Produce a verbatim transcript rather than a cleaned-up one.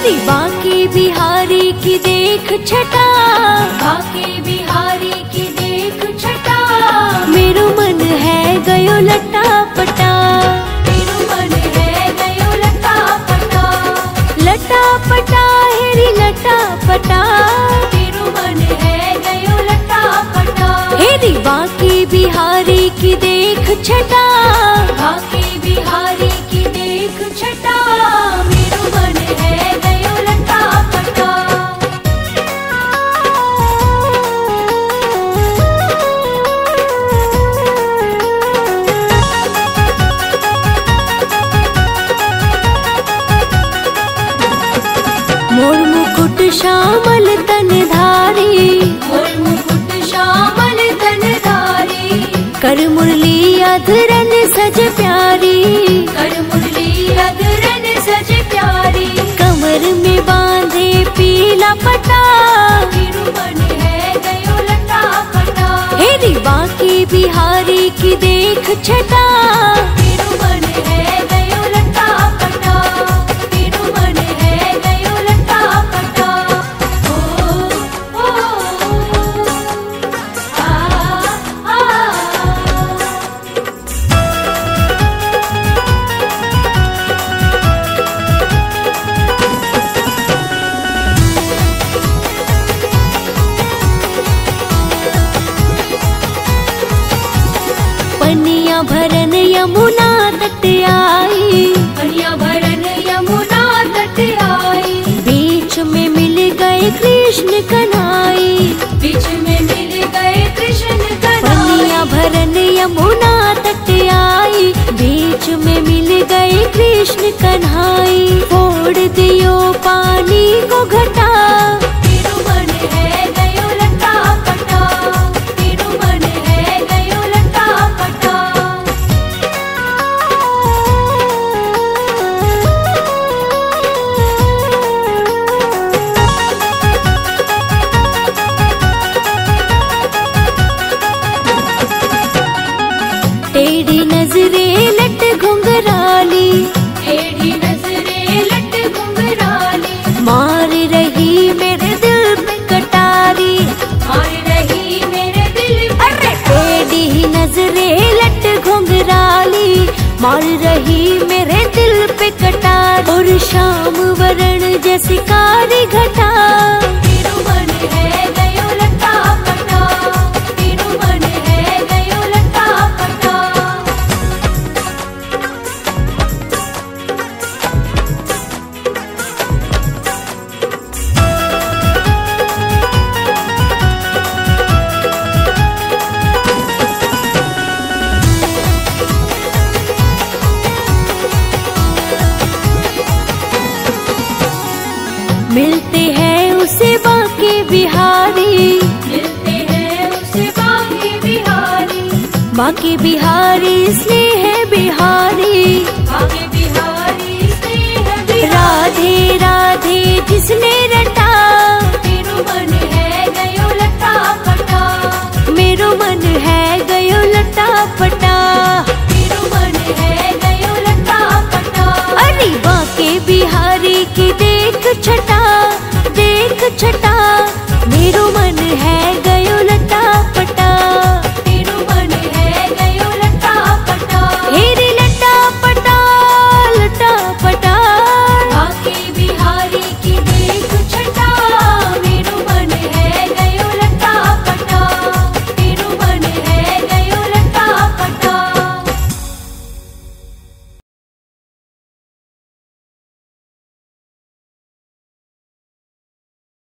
हेरी बांके बिहारी की देख छटा, बांके बिहारी की देख छटा, मेरो मन है गयो लटा पटा, मेरो मन है गयो लटा पटा, लटा पटा हेरी लटा पटा, मेरो मन है गयो लटा पटा। हेरी बांके बिहारी की देख छटा, बांके बिहारी की देख छटा, मेरो मन है गयो लटा पटा। मोर मुकुट श्यामल तन धारी, मोर मुकुट श्यामल तन धारी, कर मुरली अधरन सज प्यारी, कर मुरली अधरन सज प्यारी, कमर में बांधे पीला पटा, मेरो मन है गयो लटा पटा। हेरी बांके बिहारी की देख छटा, मेरो मन है गयो लटा पटा, मेरो मन है गयो लटा पटा। ओ ओ आ आ पनिया भरन यमुना तट आई, पनिया भरन यमुना तट आई, बीच में मिल गए कृष्ण कन्हाई, बीच में मिल गए कृष्ण कन्हाई। पनिया भरन यमुना तट आई, बीच में मिल गए कृष्ण कन्हाई, फोड़ दियो पानी को घटा, मेरो मन है गयो लटा पटा, मेरो मन है गयो लटा पटा। टेढ़ी नजरे लट घुंघराली, टेढ़ी नजरे लट घुंघराली, मार रही मेरे दिल पे कटारी, मार रही मेरे दिल पे। अरे टेढ़ी नजरे लट घुंघराली, मार रही मेरे दिल पे कटार, और शाम वरण जैसी कारी घटा, मेरो मन है गयो लटा पटा, मेरो मन है गयो लटा पटा। मिलते हैं उसे बांके बिहारी, मिलते हैं उसे बांके बिहारी, बांके बिहारी स्नेह बिहारी, बांके बिहारी स्नेह बिहारी। राधे राधे जिसने